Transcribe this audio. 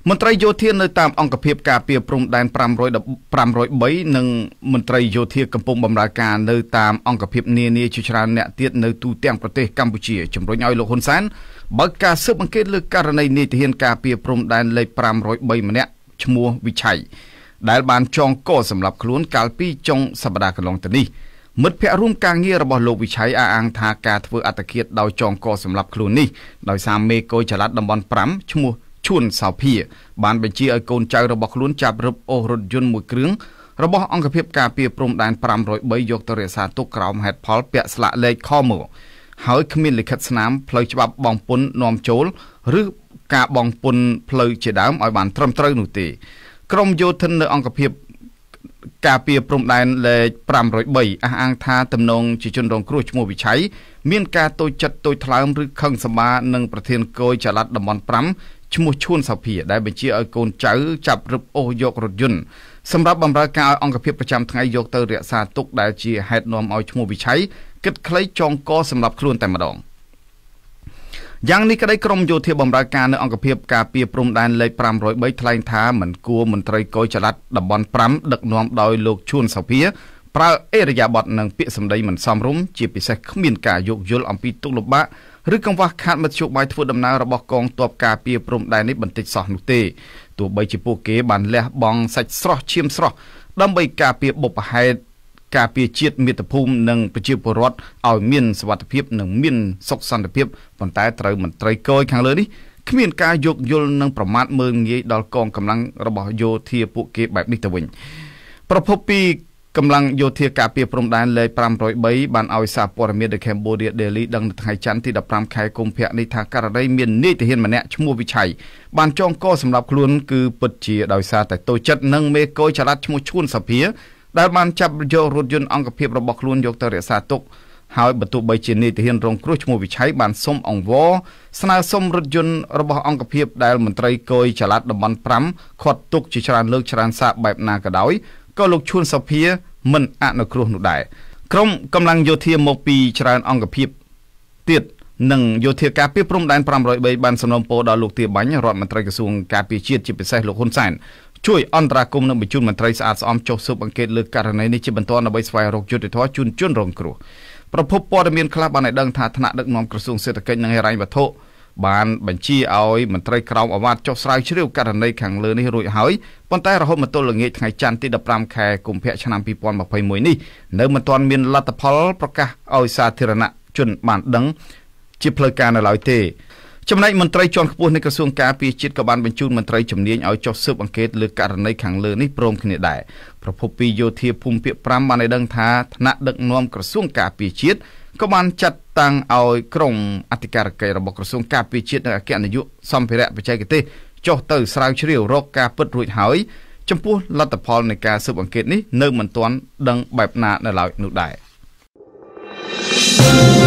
មន្ត្រីយោធានៅតាមអង្គភាពការពារព្រំដែន503និងមន្ត្រីយោធាកំពុងបម្រើការនៅតាមអង្គភាពនានាជាច្រើនអ្នកទៀតនៅទូទាំងប្រទេសកម្ពុជាជំរុញឲ្យលោកហ៊ុនសែនបើកការស៊ើបអង្កេតលើករណីនាយទាហានការពារព្រំដែនលេខ503ម្នាក់ឈ្មោះវិឆ័យដែលបានចងកសម្រាប់ខ្លួនកាលពីចុងសប្តាហ៍កន្លងទៅនេះមិត្តភ័ក្តិរួមការងាររបស់លោកវិឆ័យអះអាងថាការធ្វើអត្តឃាតដោយចងកសម្រាប់ខ្លួននេះដោយសារមេកុយចល័តតំបន់5ឈ្មោះឈួនសោភាបានបញ្ជាឲ្យកូនចៅរបស់ខ្លួនចាប់រឹបអូសរថយន្តមួយគ្រឿងរបស់អង្គភាពការពារព្រំដែន503យកទៅរក្សាទុកក្រោមហេតុផលពាក់ស្លាកលេខខមកហើយគ្មានលិខិតស្នាមផ្លូវច្បាប់បង់ពន្ធនាំចូលឬការបង់ពន្ធផ្លូវជាដើមឲ្យបានត្រឹមត្រូវនោះទេក្រមយោធិននៅអង្គភាពការពារព្រំដែនលេខ503អះអាងថាទំនងជាជនរងគ្រោះឈ្មោះវិឆ័យមានការតូចចិត្តតូចថ្លើមឬខឹងសម្បានឹងប្រធានគយចល័តតំបន់5ឈ្មោះឈួនសោភាដែលបញ្ជាឲ្យកូនចៅចាប់រឹបអូសយករថយន្តសម្រាប់បម្រើការឲ្យអង្គភាពប្រចាំថ្ងៃយកទៅរក្សាទុកដែលជាហេតុនាំឲ្យឈ្មោះវិឆ័យគិតខ្លីចងកសម្រាប់ខ្លួនតែម្ដងយ៉ាងនេះក្តីក្រមយោធាបម្រើការនៅអង្គភាពការពារព្រំដែនលេខ503ថ្លែងថាមិនគួរមន្ត្រីកុយចល័តតំបន់5ដឹកនាំដោយលោកឈួនសោភាប្រើអេរយាប័តនិងពាក្យសម្ដីមិនសមរម្យជាពិសេសគ្មានការយោគយល់អំពីទុកលំបាកឬកង្វះខាតមធ្យោបាយធ្វើដំណើររបស់កងទ័ពការពារព្រំដែននេះបន្តិចសោះនោះទេទោះបីជាពួកគេបានលះបង់សាច់ស្រស់ឈាមស្រស់ដើម្បីការពារបុព្វហេតុការពារជាតិមាតុភូមិនិងប្រជាពលរដ្ឋឲ្យមានសុវត្ថិភាពនិងមានសុខសន្តិភាពប៉ុន្តែត្រូវមន្ត្រីកយខាងលើនេះគ្មានការយោគយល់និងប្រមាថមើលងាយដល់កងកម្លាំងរបស់យោធាពួកគេបែបនេះទៅវិញប្រពន្ធពីកម្លាំងយោធាការពារព្រំដែនលេខ503បានឲ្យសារព័ត៌មាន The Cambodia Daily ដឹងនៅថ្ងៃច័ន្ទទី15ខែកុម្ភៈនេះថាករណីមាននាយទាហានម្នាក់ឈ្មោះវិឆ័យបានចងកសម្រាប់ខ្លួនគឺពិតជាដោយសារតែតូចចិត្តនិងមេកុយចល័តឈ្មោះឈួនសភាដែលបានចាប់យករថយន្តអង្គភាពរបស់ខ្លួនយកទៅរក្សាទុកហើយបើទោះបីជានាយទាហានរងគ្រោះឈ្មោះវិឆ័យបានសុំអង្វរស្នើសុំរថយន្តរបស់អង្គភាពដែលមន្ត្រីកុយចល័តតំបន់5ខាត់ទុកជាច្រើនលើកច្រើនសារបែបណាក៏ដោយក៏លោកឈួនសភាមិនអនុគ្រោះនោះដែរក្រុមកម្លាំងយោធាមកពីច្រើនអង្គភាពទៀតនិងយោធាការពារព្រំដែន503បានសំណូមពរដល់លោកទាបាញ់រដ្ឋមន្ត្រីក្រសួងការពារជាតិជាពិសេសលោកហ៊ុនសែនជួយអន្តរាគមន៍និងបញ្ជូនមន្ត្រីស្អាតស្អំចុះស៊ើបអង្កេតលើករណីនេះជាបន្តដើម្បីស្វែងរកយុត្តិធម៌ជូនជនរងគ្រោះប្រពន្ធព័ត៌មានខ្លះបានឲ្យដឹងថាថ្នាក់ដឹកនាំក្រសួងសេដ្ឋកិច្ចនិងហិរញ្ញវត្ថុបានបញ្ជាឲ្យមន្ត្រីក្រមអាវ៉ាត់ចុះស្រាវជ្រាវករណីខាងលើនេះរួចហើយប៉ុន្តែរហូតមកទល់ល្ងាចថ្ងៃច័ន្ទទី15ខែកុម្ភៈឆ្នាំ2021នេះនៅមិនទាន់មានលទ្ធផលប្រកាសឲ្យសាធារណជនបានដឹងជាផ្លូវការនៅឡើយទេចំណែកមន្ត្រីជាន់ខ្ពស់នៃក្រសួងការពារជាតិក៏បានបញ្ជូនមន្ត្រីជំនាញឲ្យចុះស៊ើបអង្កេតលើករណីខាងលើនេះព្រមគ្នាដែរប្រពន្ធពីយោធាភូមិភាគ5បានឲ្យដឹងថាថ្នាក់ដឹកនាំក្រសួងការពារជាតិក៏បានចាត់តាំងឲ្យក្រុមអធិការកិច្ចរបស់ក្រសួងការពារជាតិនិងអគ្គនាយកសម្ភារៈបច្ចេកទេសចុះទៅស្រាវជ្រាវរកការពិតរួចហើយចំពោះលទ្ធផលនៃការស៊ើបអង្កេតនេះនៅមិនទាន់ដឹងបែបណានៅឡើយនោះដែរ